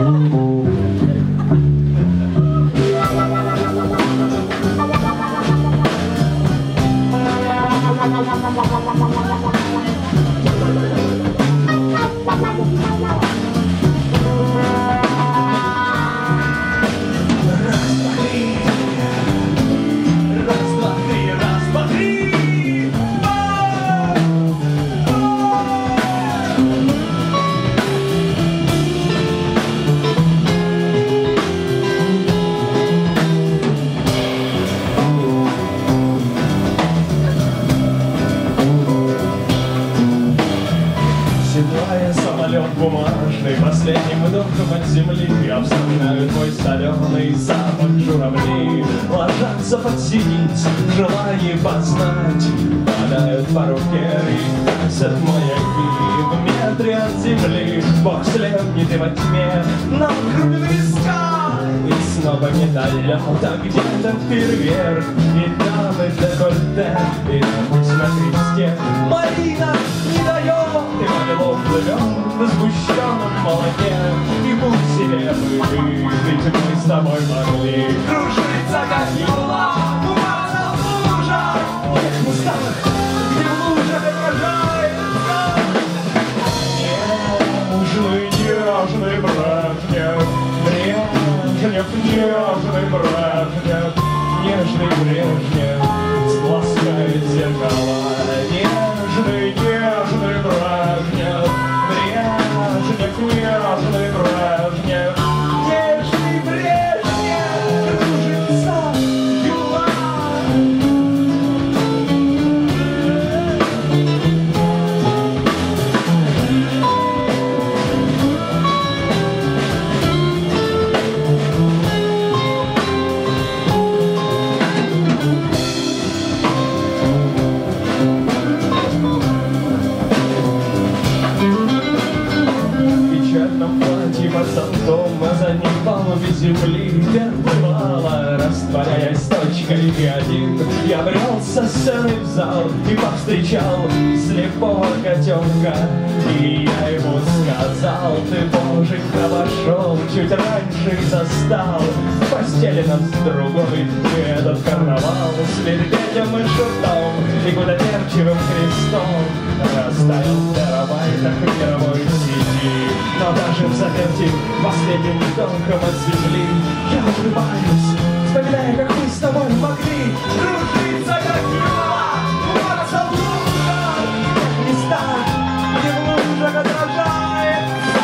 Бумажный, последним вдохом от земли я вспоминаю твой соленый запах журавлей. Ложатся под синиц, желание познать, падают по руке и гасят маяки. В метре от земли Бог слепнет и во тьме нам грудь виска. И снова медальон, а где-то фейерверк, и дамы декольте, и напись на кресте. Марина не дает, и Вавилон плывет в сгущенном молоке. И будь себе мы, ведь мы с тобой могли кружиться, как юла, умазал в лужах, тех местах, где в лужах отражается нежный, нежный Брежнев, Брежнев, нежный Брежнев, нежный Брежнев, сполоскает зеркала. Нежный, нежный Брежнев, Брежнев, нежный Брежнев, нежный Брежнев, кружится юла. А за ним палуби земли бывало, растворяясь точкой один. Я брел со сцены в зал и повстречал слепого котенка. И я ему сказал: ты, боженька, вошел чуть раньше и застал в постели нас с другой этот карнавал с медведем и шутом и гудоперчивым крестом. Растаял в терабайтах мировой сети, но даже в заперти последним вдохом от земли я улыбаюсь, вспоминая, как мы с тобой могли кружиться, как юла, умазал в лужах, в местах, где в лужах отражается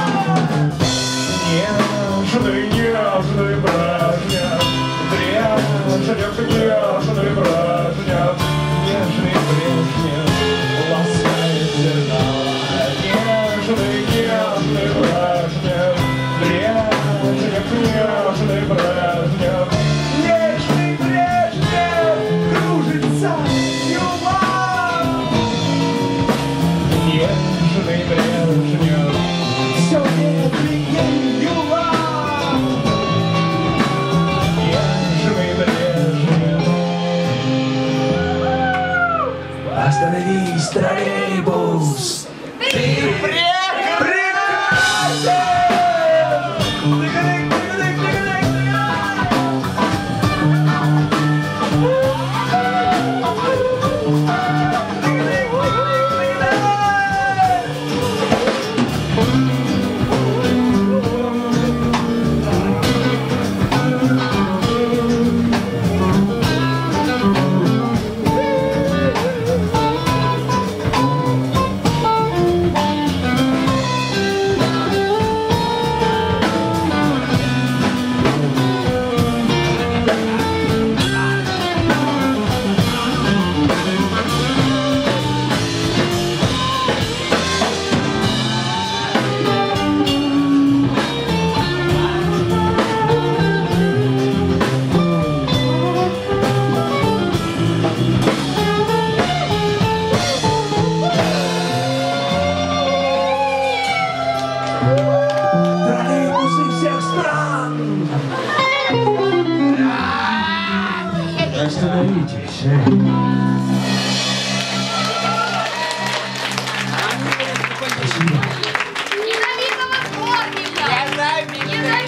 нежный, нежный Брежнев, Брежнев, нежный Брежнев, нежный Брежнев, ласкает зеркала. Нежный, нежный Брежнев, Брежнев, нежный Брежнев, нежный Брежнев, кружится юла. Нежный Брежнев, все медленнее юла. Нежный Брежнев. Остановись, троллейбус, ты прекрасен! Остановитесь. Ненавидела вторника!